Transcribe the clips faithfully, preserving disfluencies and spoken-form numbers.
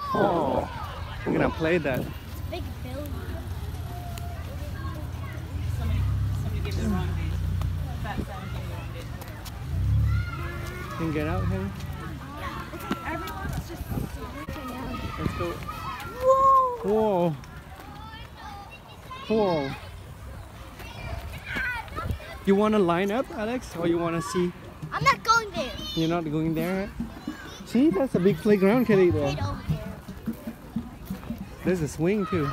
Oh, we're gonna play that. Big building. Somebody, somebody gave me the wrong date. Fat Sam gave me the wrong date. Can you get out here? Everyone's just looking out. Let's go. Whoa! Whoa. Whoa. You want to line up, Alex, or you want to see? I'm not going there. You're not going there, right? See, that's a big playground, Kelly. There. Right over there. There's a swing too.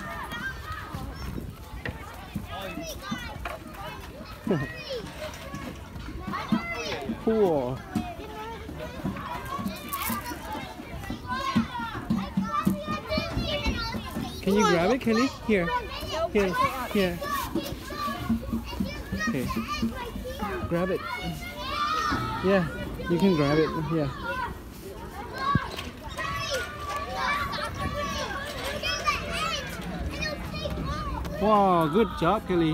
Cool. Can you grab it, Kelly? Here. Here. Here. Okay. Grab it. Yeah, you can grab it. Yeah. Wow, good job, Kelly.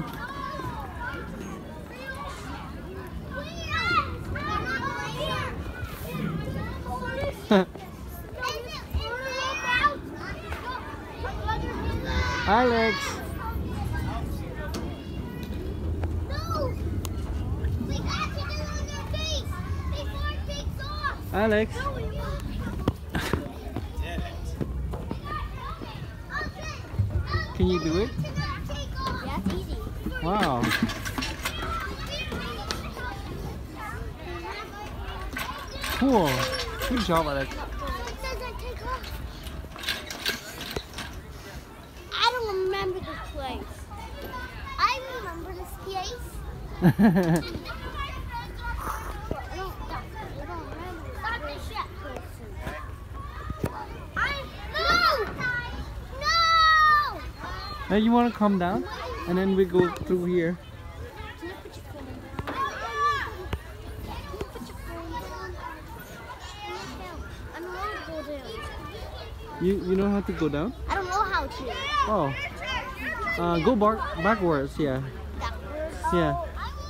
Alex. No! We have to do it on their face before it takes off. Alex. No, we won't. Can you do it? Yeah, it's easy. Wow. Cool. Good job, Alex. It doesn't take off. I don't remember this place. I remember this place. I don't, I don't remember. Stop the shit person. I, no! No! Now you want to come down, and then we go through here. Can you put your phone down? Can you put your phone down? I don't want to go down. You you know how to go down? I don't know how to. Oh. Uh, go bar backwards. Yeah. Backwards. Yeah.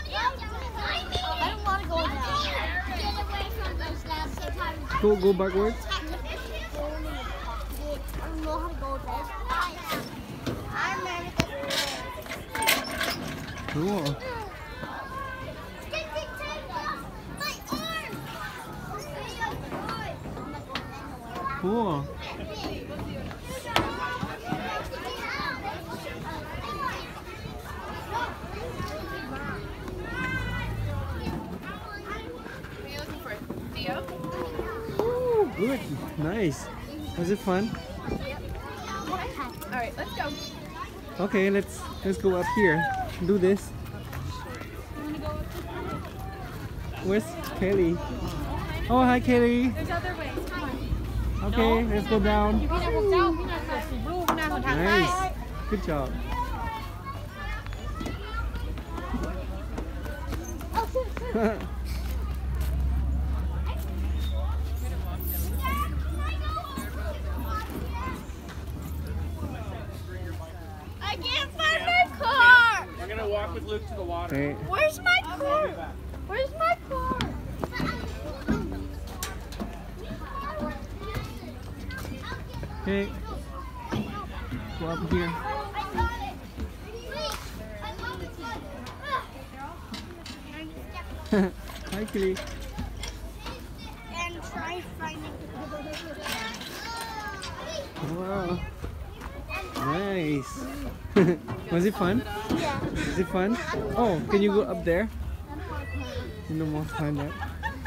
I don't want to go down. Get away from those labs. Go go backwards. I don't know how to go there. I'm ready to Cool. Cool. Ooh, good. Nice. Was it fun? All right, let's go. Okay, let's let's go up here. Do this. Where's Kelly? Oh, hi, Kelly. There's other ways. Come on. Okay, let's go down. พี่นายพวกเจ้าพี่นายเกิดสีรูปนายคนทางใต้ Nice. Good job. I can't find my car. I'm gonna walk with Luke to the water. Okay. Where's my car? Where's my car? Okay. Go up here. Hi, Kelly. And try finding. Wow. Nice. Was it fun? Yeah. Is it fun? Oh, can you go up there? You don't want to find that.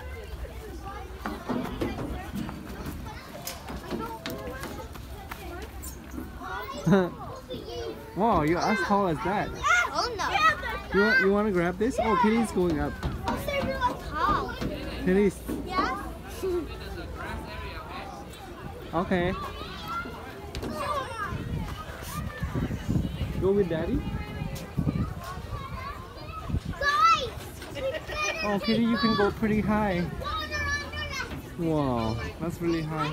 Wow, you're as tall as that. Oh no. You want you want to grab this? Oh, Kelly's going up. I'll say real tall. Kelly's. Yeah. Okay. Go with Daddy. Guys. Oh, Kelly, you can go pretty high. Wow, that's really high.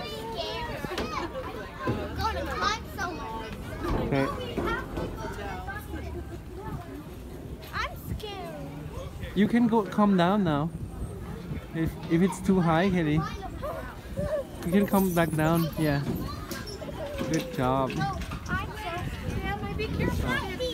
Go to climb somewhere. Okay. I'm scared. You can go come down now. If if it's too high, Kelly, you can come back down. Yeah. Good job. Oh, I'm so Yeah, maybe careful.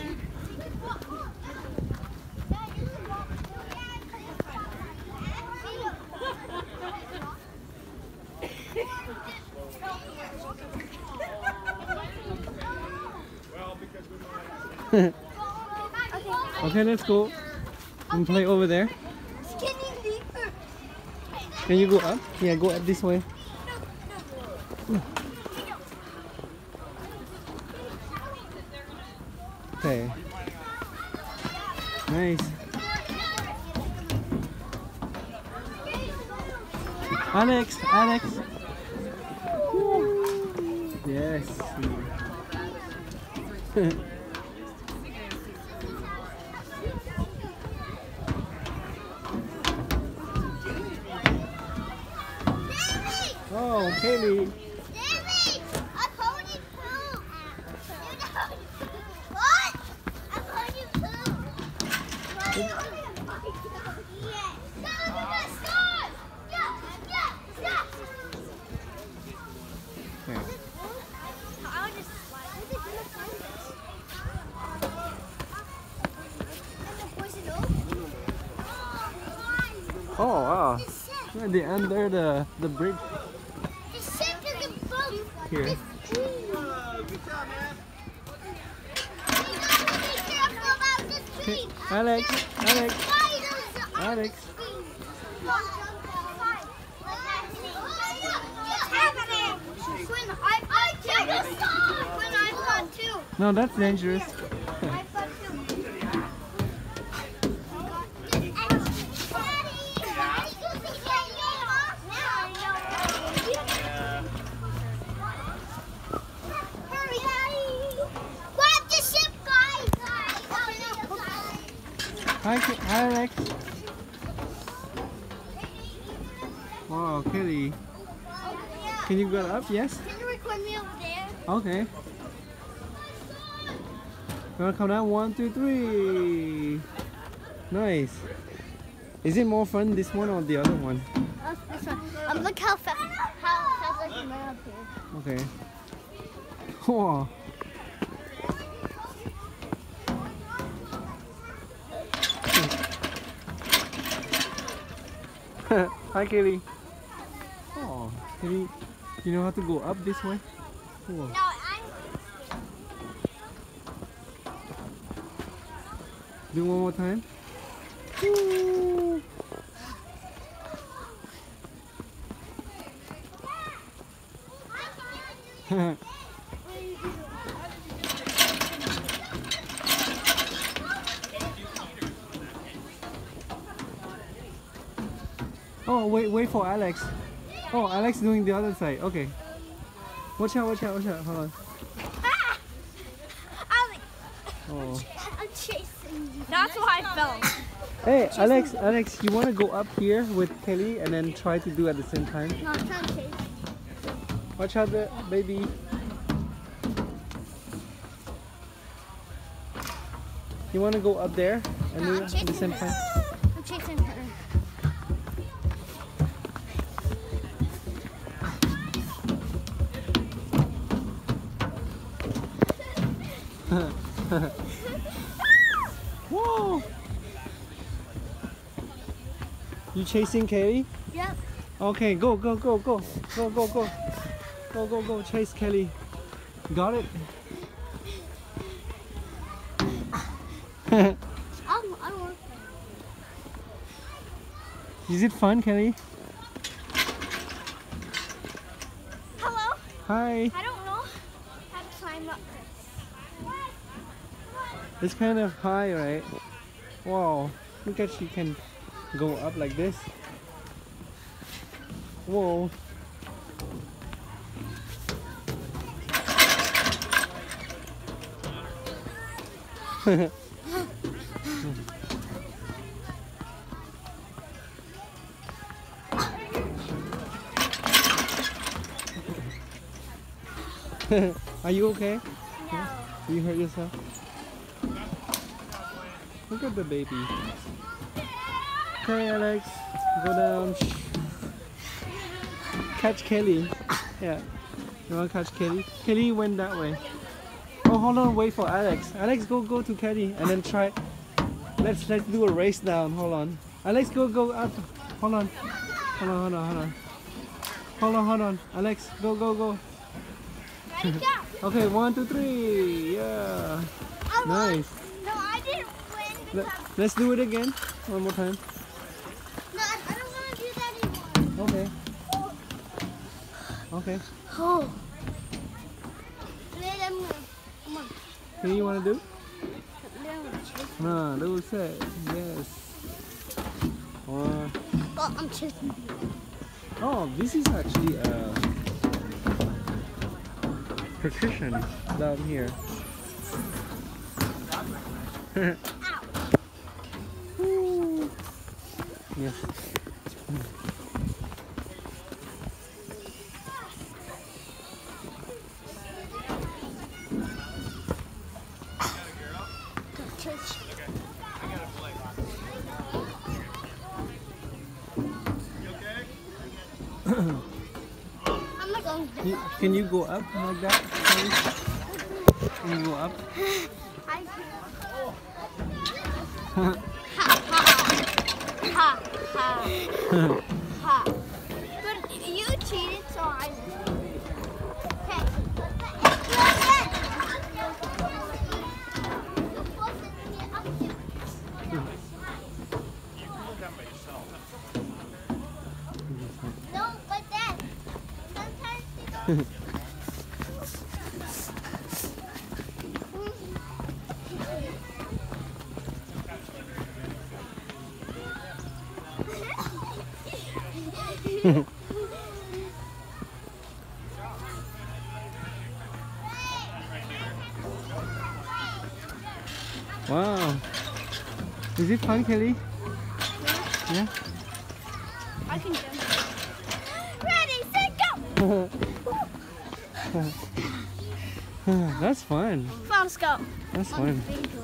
Okay, let's go and play over there. Can you go up? Yeah, go up this way. Okay. Nice. Alex, Alex. Yes. Oh, Kaylee. David, I'm holding poo. You know what? I'm holding poo. Yes. Stop! Stop! Yeah, yeah, stop! Okay. I'll just slide. Where did you find this? And the poison oak? Oh wow. The ship. Yeah, they're under the the bridge The ship is a boat. here. It's green. Good job, man. We gotta be careful about the Okay, tree. Alex, Alex, Spiders on Alex. the screen. What's happening? When I, I took a song. When I got two. No, that's dangerous. I got two. Hurry, Daddy. Grab the ship, guys. Hi, K- hi, Alex. Wow, Kelly. Can you go up? Yes. Can you record me over there? Okay. Wanna count down? One, two, three. Nice. Is it more fun this one or the other one? Oh, this one. Um, look how fast, how fast I can run up here. Okay. Wow. Hi, Kelly. Oh, Kelly, you know how to go up this way? Cool. No, I'm. Do one more time. Woo. Oh, wait, wait for Alex. Oh, Alex doing the other side. Okay. Watch out, watch out, watch out. Hold on. Ah! I'm, like, Oh. I'm chasing you. That's why I fell. Hey, Alex, Alex, you want to go up here with Kelly and then try to do at the same time? No, I'm trying to chase. Watch out, the baby. You want to go up there and No, do I'm at the chasing same her. time? I'm chasing her. Whoa! You chasing Kelly? Yep. Okay, go, go, go, go, go, go, go, go, go, go, chase Kelly. Got it? I'm, I want Is it fun, Kelly? Hello? Hi. I don't know how to climb up this. It's kind of high, right? Wow, look at she can go up like this. Whoa. Are you okay? No. You hurt yourself? Look at the baby. Okay, Alex, go down. Catch Kelly. Yeah. You want to catch Kelly? Kelly went that way. Oh, hold on, wait for Alex. Alex, go go to Kelly and then try. Let's let's do a race down. Hold on. Alex, go go up. Hold on. Hold on, hold on, hold on. Hold on, hold on. Alex, go go go. Ready, go. Okay, one, two, three. Yeah. I won. Nice. No, I didn't win Let, because... let's do it again. One more time. No, I, I don't want to do that anymore. Okay. Okay. Oh. Let them go. Come on. What do you want to do? Let them chase. No, do set. Yes. One. Oh, I'm chasing you. Oh, this is actually a precision down here. Woo. Yes. Chase. I'm not going to. You- Can you go up like that? Please? Can you go up? I ha ha ha ha. But you cheated, so I. Okay. No, but Dad, sometimes you don't. Wow. Is it fun, Kelly? Yeah? I can jump. Ready, set, go! That's fun. Let's go. That's fun.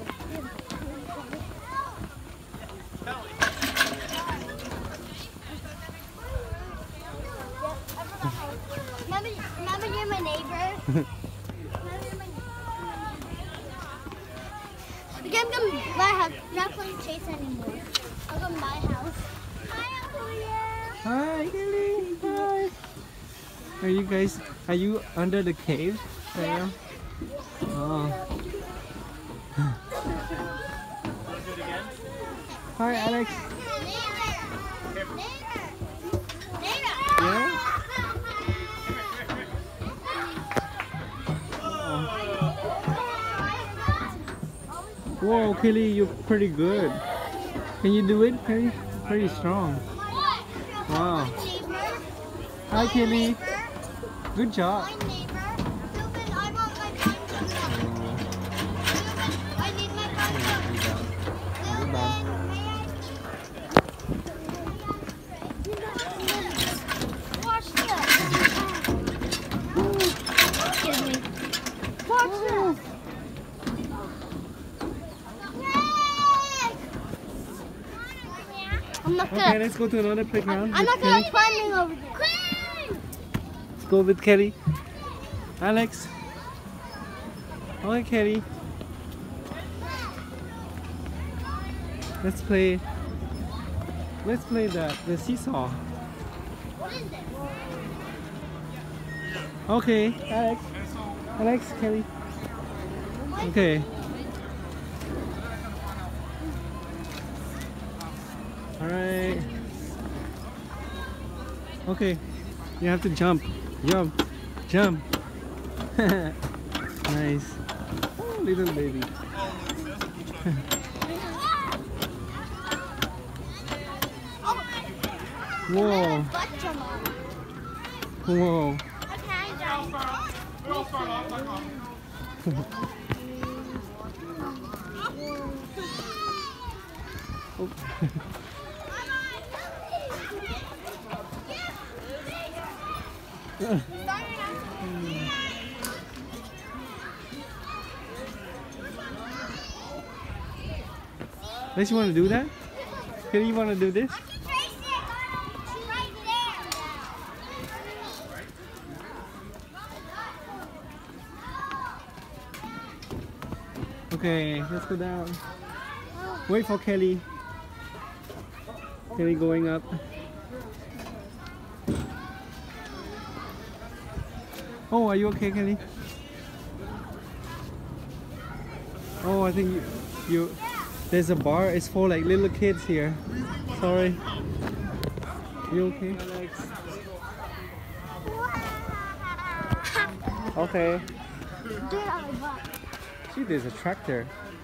Remember, remember you're my neighbor? Remember you're my neighbor? Okay, I'm going to my house. I'm not playing chase anymore. I'll go to my house. Hi, Uncle Leah. Hi, Kelly. Hi. Are you guys, are you under the cave? Yeah. Oh. Hi, Alex. Neighbor. Neighbor. Neighbor. Yeah? Whoa, Kelly, you're pretty good. Can you do it, Kelly? Pretty strong. Wow. Neighbor. Hi, Kelly. Neighbor. Good job. My neighbor. Ruben, I want my bicycle. Ruben, I need my bicycle. Ruben, may I? Watch this. Excuse me. Watch this. I'm not Okay, good. let's go to another playground. I'm with not Kelly. good at climbing over there. Climb! Let's go with Kelly. Alex. Hi, Kelly. Let's play. Let's play that the seesaw. What is this? Okay, Alex. Alex, Kelly. Okay. All right. Okay. You have to jump. Jump. Jump. Nice. Oh, little baby. Whoa. Butt jump on. Whoa. Okay, jump. Does you want to do that? Kelly, you want to do this? Okay, let's go down. Wait for Kelly. Kelly going up. Oh, are you okay, Kelly? Oh, I think you, you there's a bar. It's for like little kids here. Sorry. You okay, Alex? Okay. See, there's a tractor.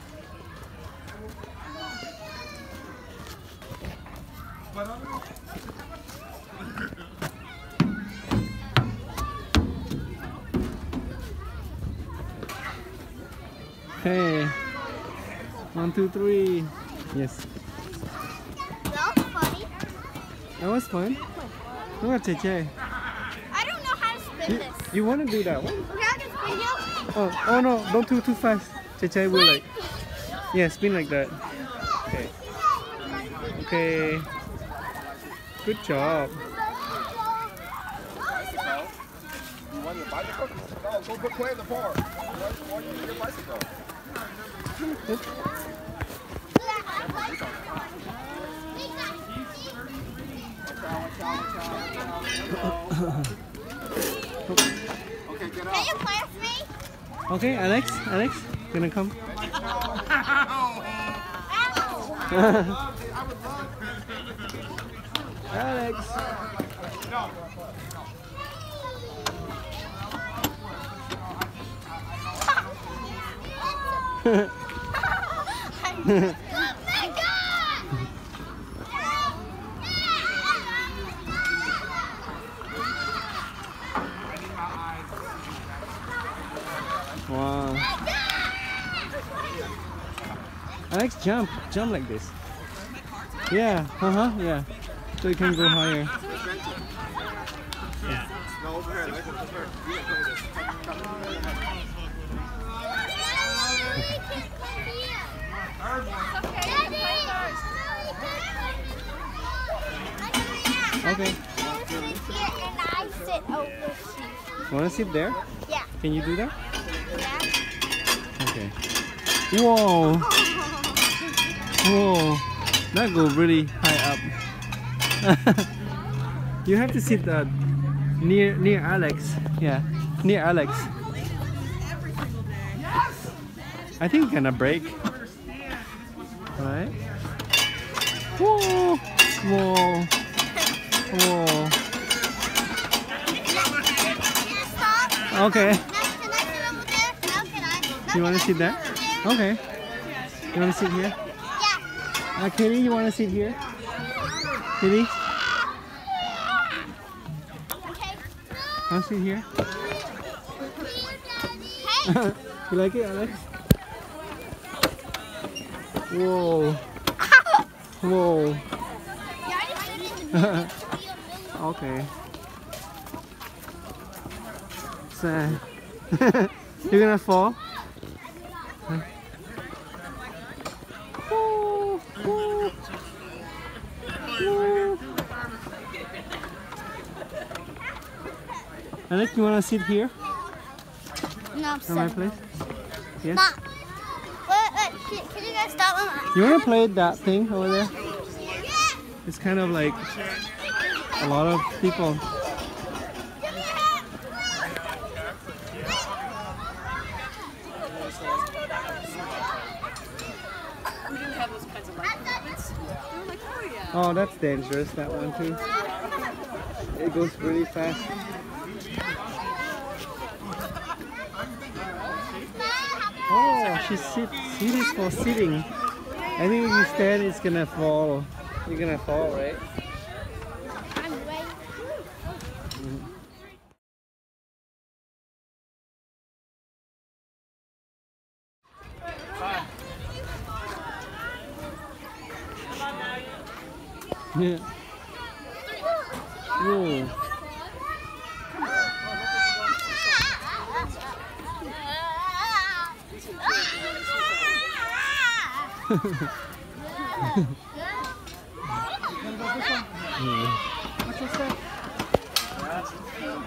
Hey, one, two, three. Yes. That was funny. That was fun. Look at J J. I don't know how to spin You, this. you want to do that one? Can I just spin you? Oh, oh no! Don't do too fast. J J will like. Yeah, spin like that. Okay. Okay. Good job. You want your bicycle? No, go put play in the park. Why, why do you need your bicycle? Okay, get Can out. you play with me? Okay, Alex. Alex, gonna come. Alex. Oh my God! Wow. Alex, jump. Jump like this. Yeah. Uh huh. Yeah. So you can go higher. No, over here. Like, over here. You can play this. Come, come. Okay. And I sit over here. Wanna sit there? Yeah. Can you do that? Yeah. Okay. Whoa. Whoa. That go really high up. You have to sit uh, near near Alex. Yeah. Near Alex. I think gonna break. Right? Whoa. Whoa. Whoa. Stop. Okay. Now, can I sit over there? Now can I? Now You wanna can I sit there? over Okay. You wanna sit here? Yeah. Uh, Kitty, you wanna sit here? Kitty, Okay. wanna sit here? Hey. You like it, Alex? Whoa. Whoa. Yeah, I just sit in the middle. Okay. So, you're gonna fall? Woo, woo, woo. Alex, you wanna sit here? No, I'm At my sitting. place? Yes? Stop. Wait, wait. Can, can you guys stop? You wanna play that thing over there? Yeah. It's kind of like a lot of people. Give me a hat. We do have those kinds of light moments. We're like, oh yeah. Oh, that's dangerous, that one too. It goes really fast. Oh, she sit. Seat is for sitting. I think if you stand, it's gonna fall. You're gonna fall, right? I'm ready. Yeah. Whoa.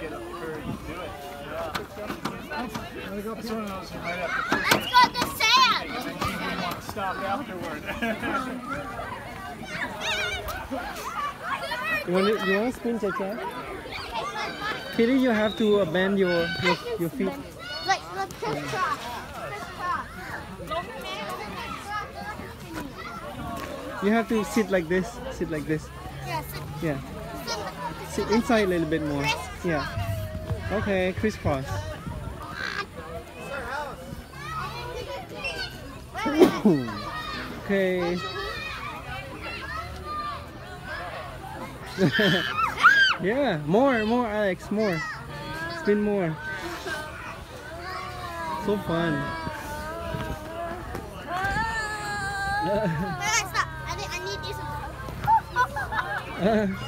Let's go to sand. Stop afterward. You want to, you want to spin, Cha-Cha? Kitty, you have to uh, bend your, your, your feet. Like, like crisscross. Crisscross. You have to sit like this. Sit like this. Yeah, sit, Yeah. sit, Sit inside a little bit more. Yeah. Okay, crisscross. Okay. Yeah, more, more, Alex, more. Spin more. So fun. Wait, stop. I need, I need you some.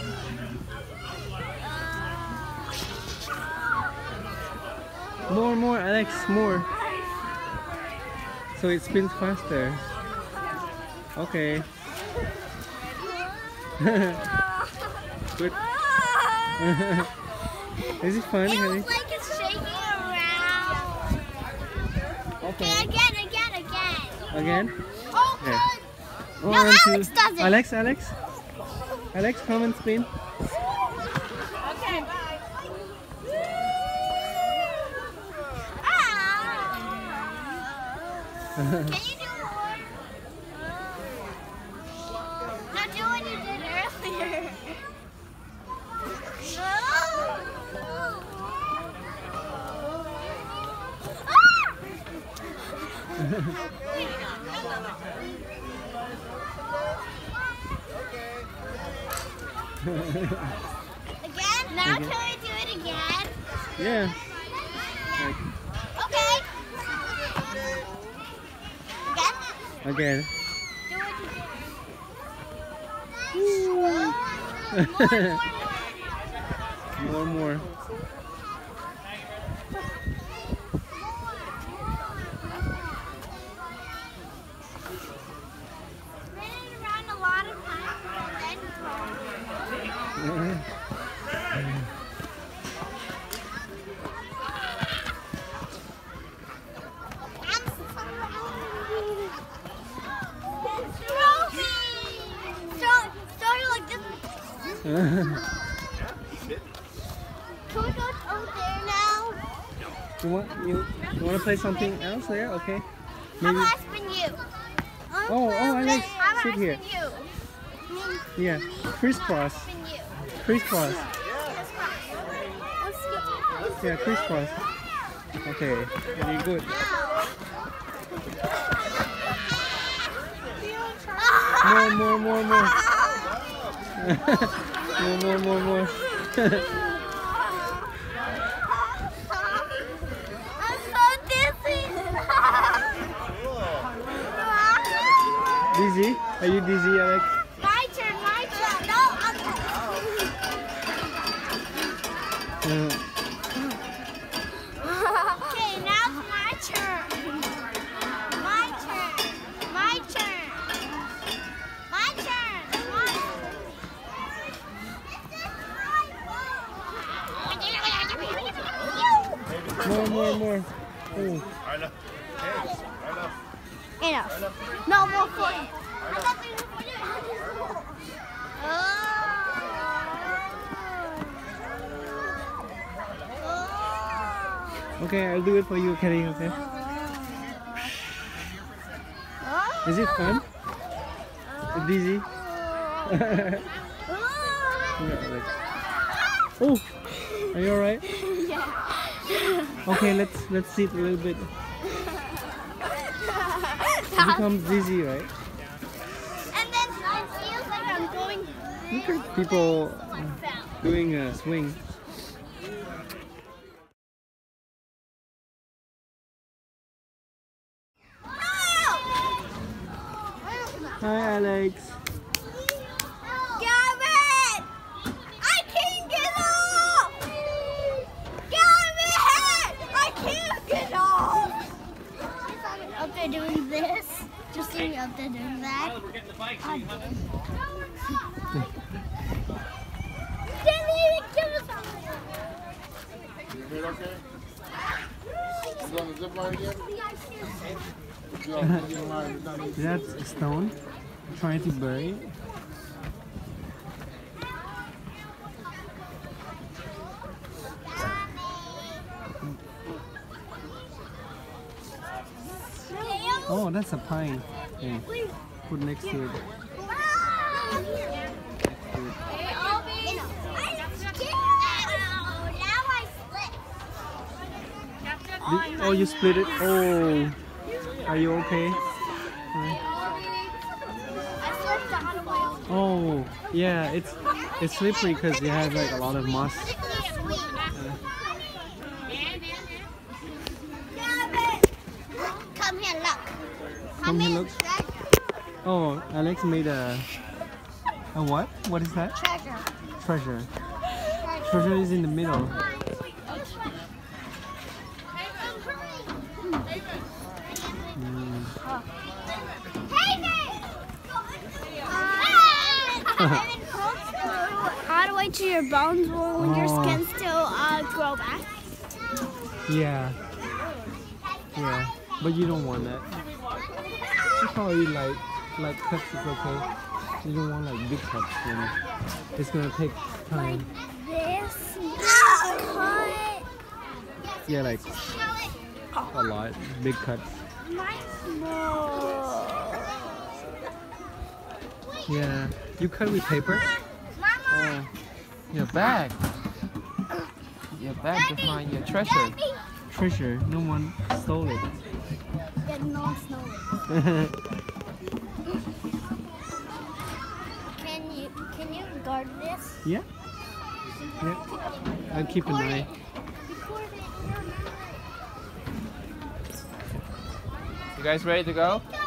More, more, Alex, more. So it spins faster. Okay. Good. Is it fun, It Kelly? looks like it's shaking around. Okay. Okay, again, again, again. Again? Okay. Oh, No, one, Alex two. does it. Alex, Alex? Alex, come and spin. Okay, bye. Ah. Can you do more? Now do what you did earlier. Again? Now Okay. can we do it again? Yeah. Okay. Again? Again. Do what you did. More, more, more. More, more. Spinning around a lot of times and then I'm sorry. Throw me. Throw, throw it like this. Can we go over there now? You want you, you want to play something else there? Okay. How Maybe. about I spin you? Oh, oh, Alex, How about sit I here. spin you? Yeah. Crisscross. Spin you. Crisscross. Let's go. Yeah, crisscross. Okay. Very good. More, more, more, more. more, more, more, more. I'm so dizzy. Dizzy? Are you dizzy, Alex? My turn, my turn. No, I'm Uh, Okay, now it's my turn. My turn. My turn. My turn. more, more, more. Oh. Enough. No more footing. Okay, I'll do it for you, Kelly, okay? Is it fun? Dizzy? Yeah, Alex. Oh! Are you alright? Okay, let's let's sit a little bit. You become dizzy, right? And then it feels like I'm going. Look at people doing a swing. Hi, Alex. Gavin! I can't get off! Gavin! I can't get off! Up there doing this. Just seeing up there doing that. We're getting the bike. I did. Didn't even give us You made okay? You on the zip line again? That's a stone. Trying to bury it. Oh, that's a pine. Hey, put next to it. Did- Oh, you split it. Oh, are you okay? Oh, yeah, it's it's slippery because it has like a lot of moss. Come here, look. Come here, look. Oh, Alex made a a what? What is that? Treasure. Treasure. Treasure is in the middle. Mm. How do I do your bones when your Oh. skin still uh, grow back? Yeah. Yeah. But you don't want that. You probably like like cuts is okay. You don't want like big cuts, you know. It's gonna take time. This cut. Yeah, like a lot. Big cuts. No. Yeah. You cut with paper? Mama. Your bag. Your bag to find your treasure. Treasure. No one stole it. Get no snow. Can you can you guard this? Yeah. Yeah. I'll keep an eye. You guys ready to go?